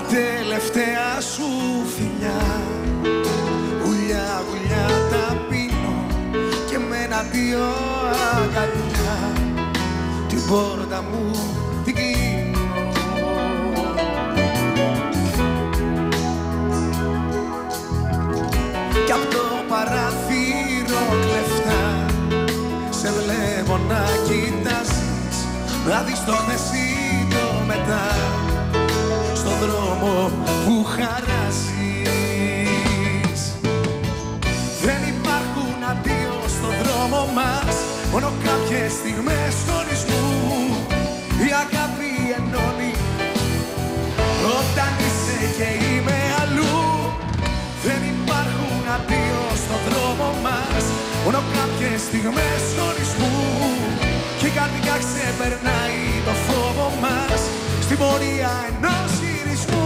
τελευταία σου φιλιά, γουλιά γουλιά τα πίνω και με ένα δύο αγκαλιά την πόρτα μου την κλείνω. Κι απ' το παράθυρο κλεφτά σε βλέπω να κοιτάζεις, να δεις το χθες ή το μετά στον δρόμο που χαράζεις. Δεν υπάρχουν αντίο στον δρόμο μας, μόνο κάποιες στιγμές χωρισμού. Η αγάπη ενώνει όταν είσαι και είμαι αλλού. Δεν υπάρχουν αντίο στον δρόμο μας, μόνο κάποιες στιγμές χωρισμού. Και η καρδιά ξεπερνάει το φόβο μας στην πορεία ενός γυρισμού.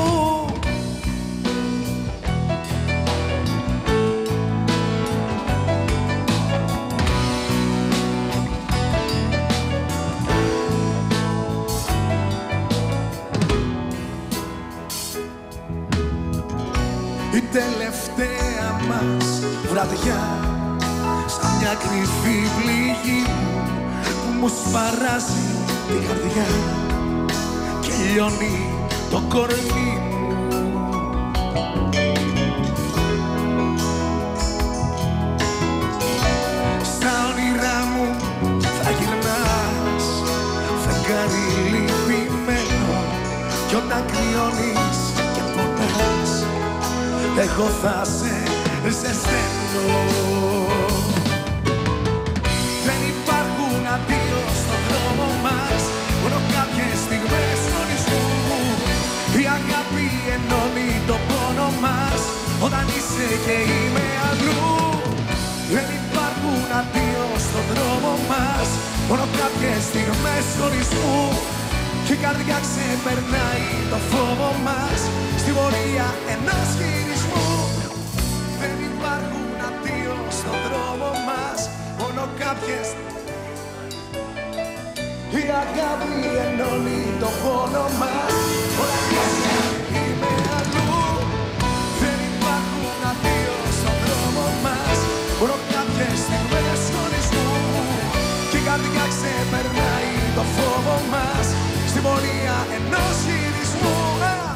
Η τελευταία μας βραδιά σαν μια κρυφή πληγή που μου σπαράζει την καρδιά και λιώνει το κορμί μου. Στα όνειρά μου θα γυρνάς φεγγάρι λυπημένο, κι όταν κρυώνεις και πονάς εγώ θα σε ζεσταίνω. Δεν υπάρχουν αντίο στον δρόμο μας, μόνο κάποιες στιγμές χωρισμού. Η αγάπη ενώνει το πόνο μας όταν είσαι και είμαι αλλού. Δεν υπάρχουν αντίο στον δρόμο μας, μόνο κάποιες στιγμές χωρισμού. Και η καρδιά ξεπερνάει το φόβο μας στην πορεία ενός γυρισμού. Δεν υπάρχουν αντίο στον δρόμο μας, μόνο κάποιες. Η αγάπη ενώνει το πόνο μας όταν είσαι είμαι αλλού. Δεν υπάρχουν αντίο στον δρόμο μας, μόνο κάποιες στιγμές χωρισμού. Και η καρδιά ξεπερνάει το φόβο μας στην πορεία ενός γυρισμού.